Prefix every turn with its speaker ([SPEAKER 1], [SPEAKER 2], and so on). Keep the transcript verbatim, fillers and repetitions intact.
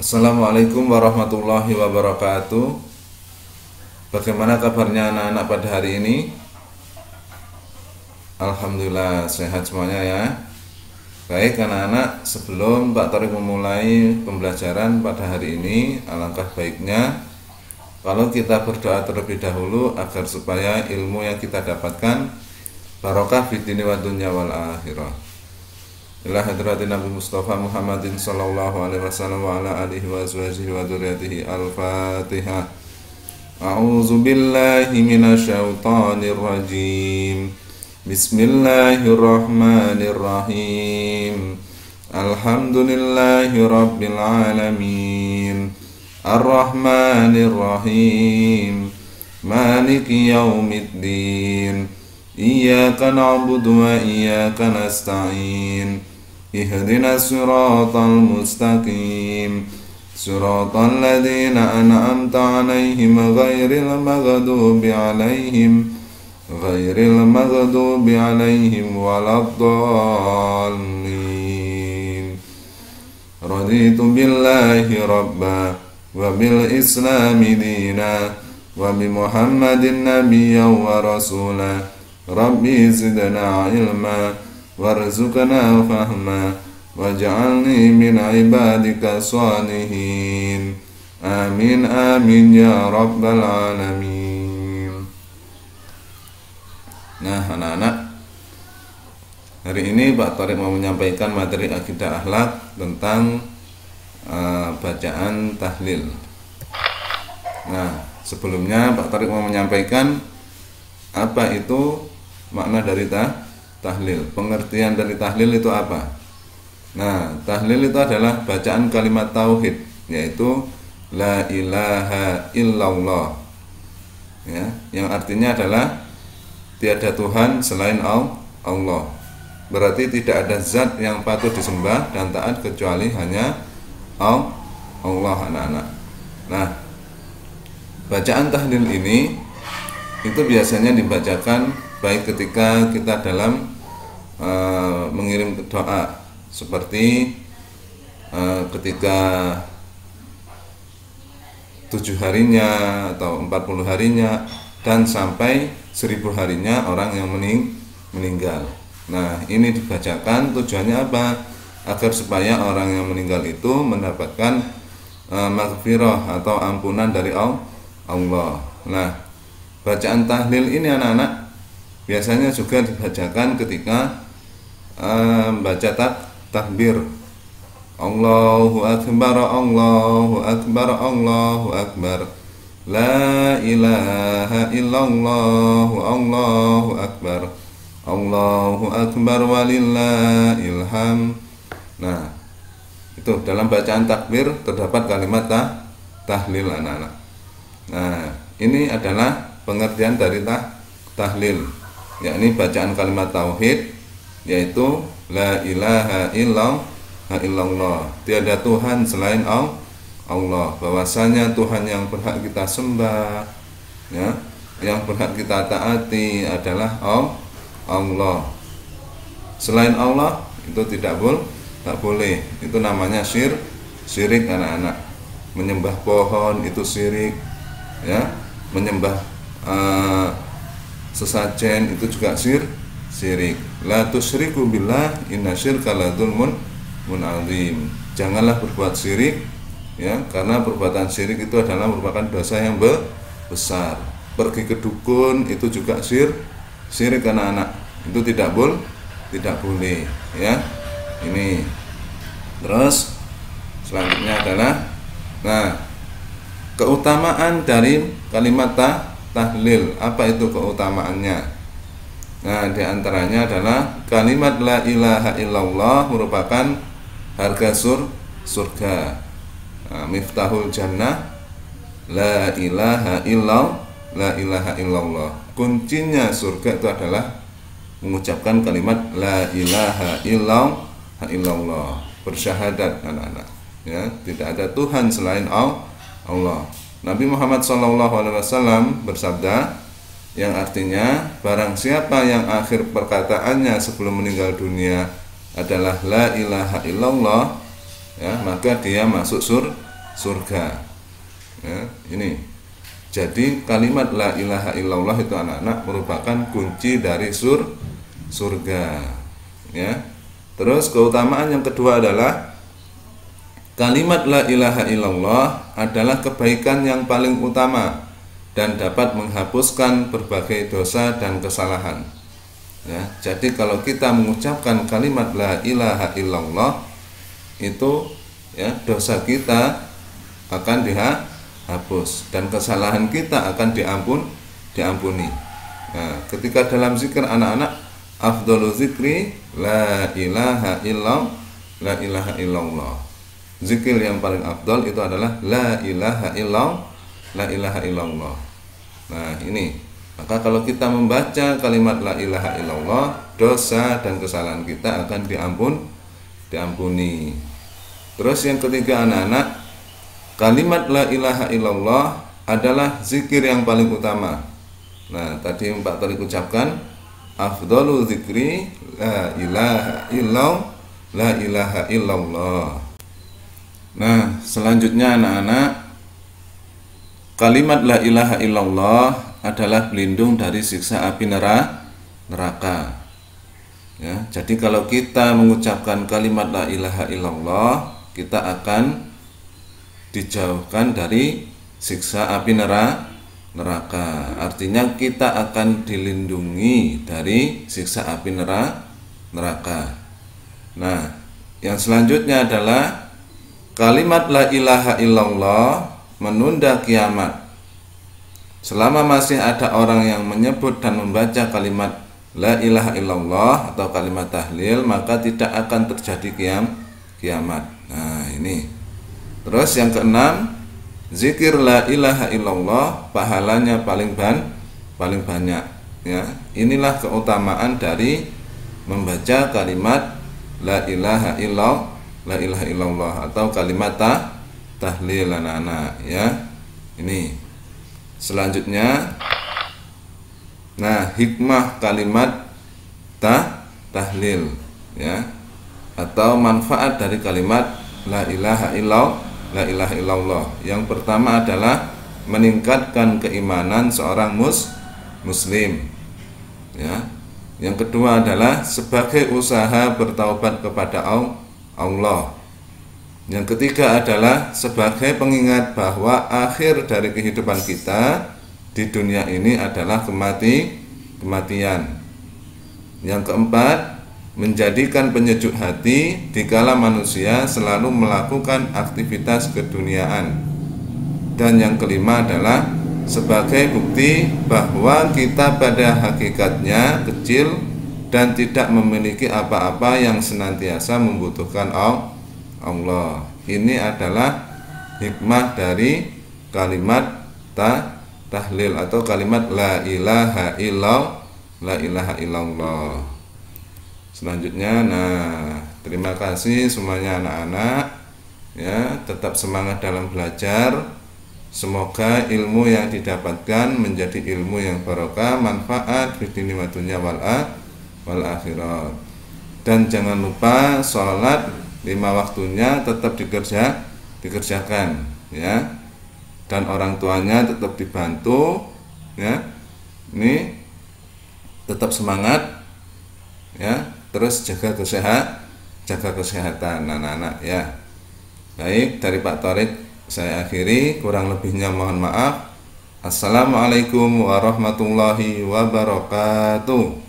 [SPEAKER 1] Assalamualaikum warahmatullahi wabarakatuh. Bagaimana kabarnya anak-anak pada hari ini? Alhamdulillah sehat semuanya ya. Baik anak-anak, sebelum Pak Torik memulai pembelajaran pada hari ini, alangkah baiknya kalau kita berdoa terlebih dahulu agar supaya ilmu yang kita dapatkan barokah fid dini wad dunya wal akhirah. Ila hadratin Nabi Mustafa Muhammadin sallallahu alaihi wasallam wa ala alihi wa azwajihi wa dzurriyyatihi. Al-Fatihah. A'udzu billahi minasyaitonir rajim. Bismillahirrahmanirrahim. Alhamdulillahi rabbil alamin. Ar-Rahmanir Rahim. Maliki yaumiddin. Iyyaka na'budu wa iyyaka nasta'in. Ihdina siratal mustaqim. Siratal ladzina an'amta 'alaihim ghairil maghdubi 'alaihim ghairil maghdubi 'alaihim waladdallin. Raditu billahi rabba wa bil islami dina wa bi Muhammadin nabiyyan wa rasula. Rabbi zidna ilma warzuqna fahma waj'alni min ibadika shalihin. Amin amin ya rabbal alamin. Nah anak-anak, hari ini Pak Torik mau menyampaikan materi akidah akhlak tentang uh, bacaan tahlil. Nah sebelumnya Pak Torik mau menyampaikan apa itu makna dari tah, tahlil. Pengertian dari tahlil itu apa? Nah, tahlil itu adalah bacaan kalimat tauhid, yaitu la ilaha illallah. Ya, yang artinya adalah tiada Tuhan selain Allah. Berarti tidak ada zat yang patut disembah dan taat kecuali hanya Allah, anak-anak. Nah, bacaan tahlil ini itu biasanya dibacakan baik ketika kita dalam uh, mengirim doa, seperti uh, ketika tujuh harinya atau empat puluh harinya dan sampai seribu harinya orang yang mening meninggal. Nah ini dibacakan tujuannya apa? Agar supaya orang yang meninggal itu mendapatkan uh, maghfirah atau ampunan dari Allah. Nah bacaan tahlil ini anak-anak biasanya juga dibacakan ketika uh, baca tak, takbir. Allahu akbar, Allahu akbar, Allahu akbar. La ilaha illallah, Allahu akbar. Allahu akbar walillahil hamd. Nah, itu dalam bacaan takbir terdapat kalimat tah, tahlil anak-anak. Nah, ini adalah pengertian dari tah, tahlil, yakni bacaan kalimat tauhid, yaitu la ilaha illallah, tiada Tuhan selain Allah, bahwasanya Tuhan yang berhak kita sembah, ya, yang berhak kita taati adalah Allah. Selain Allah itu tidak boleh, tak boleh. Itu namanya syir, syirik anak-anak. Menyembah pohon itu syirik, ya. Menyembah uh, sesajen itu juga sir, syirik. La tusyriku billah inna syirka la dzulmun azim. Janganlah berbuat syirik, ya, karena perbuatan syirik itu adalah merupakan dosa yang be besar. Pergi ke dukun itu juga syir, syirik anak-anak. Itu tidak boleh, tidak boleh, ya. Ini. Terus selanjutnya adalah nah, keutamaan dari kalimat tah, tahlil. Apa itu keutamaannya? Nah, diantaranya adalah kalimat la ilaha illallah merupakan harga sur, surga. Nah, miftahul jannah la ilaha illallah, la ilaha illallah. Kuncinya surga itu adalah mengucapkan kalimat la ilaha illallah, bersyahadat anak-anak, ya, tidak ada Tuhan selain Allah. Nabi Muhammad shallallahu alaihi wasallam bersabda, yang artinya barang siapa yang akhir perkataannya sebelum meninggal dunia adalah la ilaha illallah, ya, maka dia masuk sur, surga. Ya, ini. Jadi kalimat la ilaha illallah itu anak-anak merupakan kunci dari sur surga. Ya. Terus keutamaan yang kedua adalah kalimat la ilaha illallah adalah kebaikan yang paling utama dan dapat menghapuskan berbagai dosa dan kesalahan. Ya, jadi kalau kita mengucapkan kalimat la ilaha illallah itu ya dosa kita akan dihapus dan kesalahan kita akan diampun diampuni. Nah, ketika dalam zikir anak-anak afdhalu zikri la ilaha illallah la ilaha illallah. Zikir yang paling afdal itu adalah la ilaha illallah la ilaha illallah. Nah, ini. Maka kalau kita membaca kalimat la ilaha illallah, dosa dan kesalahan kita akan diampun diampuni. Terus yang ketiga anak-anak, kalimat la ilaha illallah adalah zikir yang paling utama. Nah, tadi yang Pak Torik ucapkan afdhalu zikri la ilaha illallah la ilaha illallah. Nah, selanjutnya anak-anak, kalimat la ilaha illallah adalah pelindung dari siksa api neraka. Ya, jadi kalau kita mengucapkan kalimat la ilaha illallah, kita akan dijauhkan dari siksa api neraka. Artinya kita akan dilindungi dari siksa api neraka. Nah, yang selanjutnya adalah kalimat la ilaha illallah menunda kiamat. Selama masih ada orang yang menyebut dan membaca kalimat la ilaha illallah atau kalimat tahlil, maka tidak akan terjadi kiam, kiamat. Nah, ini. Terus yang keenam, zikir la ilaha illallah pahalanya paling ban, paling banyak. Ya, inilah keutamaan dari membaca kalimat la ilaha illallah, la ilaha illallah atau kalimat tah, tahlil anak-anak. Ya, ini. Selanjutnya, nah hikmah kalimat tah tahlil, ya, atau manfaat dari kalimat la ilaha illallah, la ilaha illallah. Yang pertama adalah meningkatkan keimanan seorang mus muslim, ya. Yang kedua adalah sebagai usaha bertaubat kepada Allah. Yang ketiga adalah sebagai pengingat bahwa akhir dari kehidupan kita di dunia ini adalah kemati, kematian. Yang keempat, menjadikan penyejuk hati dikala manusia selalu melakukan aktivitas keduniaan. Dan yang kelima adalah sebagai bukti bahwa kita pada hakikatnya kecil dan tidak memiliki apa-apa yang senantiasa membutuhkan Allah. Allah. Ini adalah hikmah dari kalimat ta, tahlil atau kalimat la ilaha illallah, la ilaha illallah. Selanjutnya, nah, terima kasih semuanya anak-anak. Ya, tetap semangat dalam belajar. Semoga ilmu yang didapatkan menjadi ilmu yang barokah, manfaat fid dini wa dunya wal akhirat. Dan jangan lupa sholat lima waktunya tetap dikerja, dikerjakan, ya. Dan orang tuanya tetap dibantu, ya. Ini tetap semangat, ya. Terus jaga kesehatan, jaga kesehatan anak-anak, ya. Baik, dari Pak Torik saya akhiri, kurang lebihnya mohon maaf. Assalamualaikum warahmatullahi wabarakatuh.